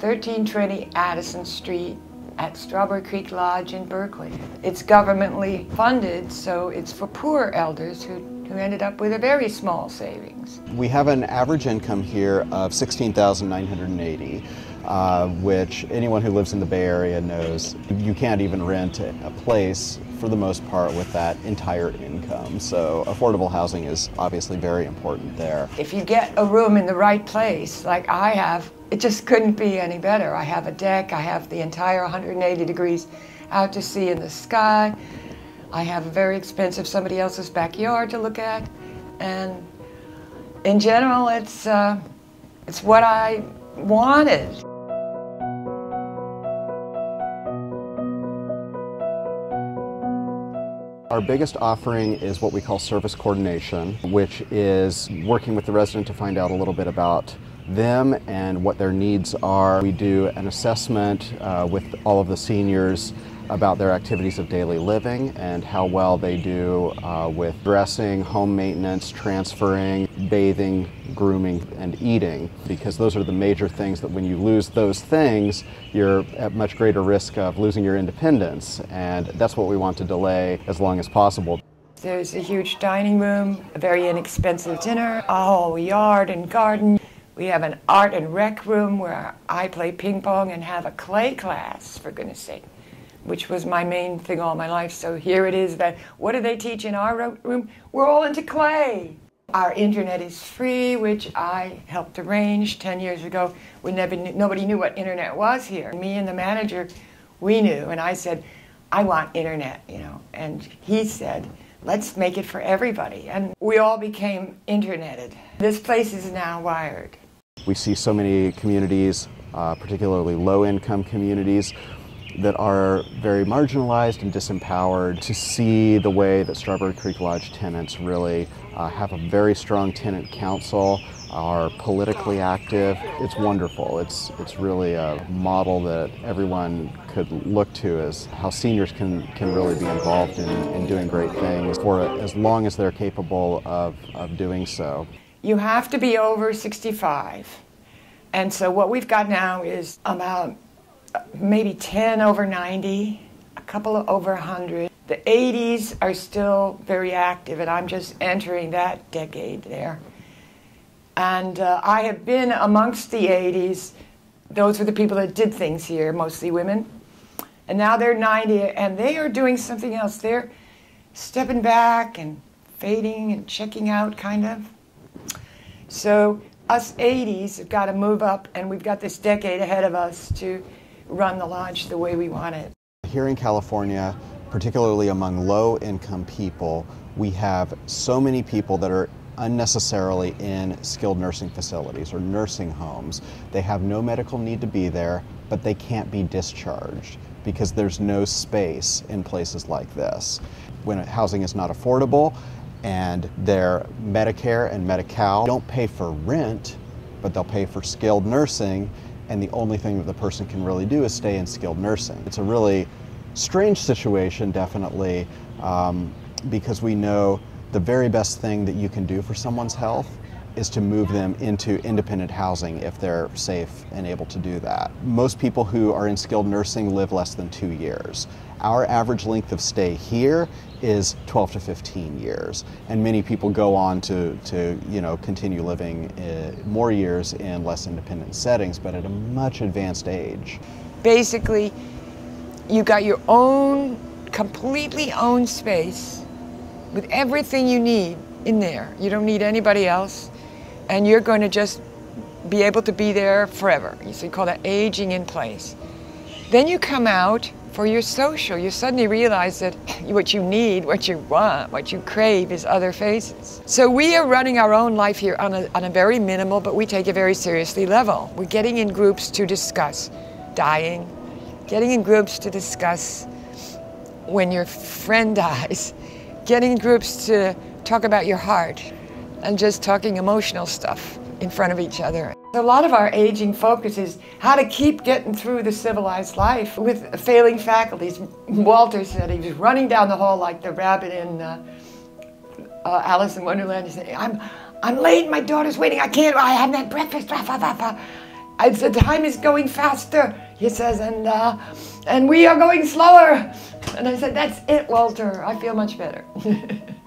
1320 Addison Street at Strawberry Creek Lodge in Berkeley. It's governmentally funded, so it's for poor elders who ended up with a very small savings. We have an average income here of $16,980, which anyone who lives in the Bay Area knows you can't even rent a place for the most part with that entire income. So affordable housing is obviously very important there. If you get a room in the right place, like I have, it just couldn't be any better. I have a deck, I have the entire 180 degrees out to sea in the sky. I have a very expensive somebody else's backyard to look at, and in general, it's what I wanted. Our biggest offering is what we call service coordination, which is working with the resident to find out a little bit about them and what their needs are. We do an assessment with all of the seniors about their activities of daily living and how well they do with dressing, home maintenance, transferring, bathing, grooming, and eating, because those are the major things that when you lose those things, you're at much greater risk of losing your independence, and that's what we want to delay as long as possible. There's a huge dining room, a very inexpensive dinner, a whole yard and garden. We have an art and rec room where I play ping pong and have a clay class, for goodness sake, which was my main thing all my life. So here it is that, what do they teach in our room? We're all into clay. Our internet is free, which I helped arrange 10 years ago when nobody knew what internet was here. Me and the manager, we knew, and I said, I want internet, you know, and he said, let's make it for everybody. And we all became interneted. This place is now wired. We see so many communities, particularly low-income communities, that are very marginalized and disempowered. To see the way that Strawberry Creek Lodge tenants really have a very strong tenant council, are politically active, it's wonderful. It's really a model that everyone could look to as how seniors can really be involved in doing great things for as long as they're capable of doing so. You have to be over 65. And so what we've got now is about maybe 10 over 90, a couple of over 100. The 80s are still very active, and I'm just entering that decade there. And I have been amongst the 80s. Those were the people that did things here, mostly women. And now they're 90, and they are doing something else. They're stepping back and fading and checking out, kind of. So us 80s have got to move up, and we've got this decade ahead of us to run the lodge the way we want it. Here in California, particularly among low-income people, we have so many people that are unnecessarily in skilled nursing facilities or nursing homes. They have no medical need to be there, but they can't be discharged because there's no space in places like this. When housing is not affordable and their Medicare and Medi-Cal don't pay for rent, but they'll pay for skilled nursing, and the only thing that the person can really do is stay in skilled nursing. It's a really strange situation, definitely, because we know the very best thing that you can do for someone's health is to move them into independent housing if they're safe and able to do that. Most people who are in skilled nursing live less than 2 years. Our average length of stay here is 12 to 15 years, and many people go on to continue living more years in less independent settings, but at a much advanced age. Basically, you got your own, completely owned space with everything you need in there. You don't need anybody else, and you're going to just be able to be there forever. So you call that aging in place. Then you come out for your social. You suddenly realize that what you need, what you want, what you crave is other faces. So we are running our own life here on a very minimal, but we take it very seriously level. We're getting in groups to discuss dying, getting in groups to discuss when your friend dies, getting in groups to talk about your heart, and just talking emotional stuff in front of each other. A lot of our aging focus is how to keep getting through the civilized life with failing faculties. Walter said he was running down the hall like the rabbit in Alice in Wonderland. He said, I'm late, my daughter's waiting, I haven't had breakfast, I said, time is going faster. He says, and we are going slower. And I said, that's it, Walter. I feel much better.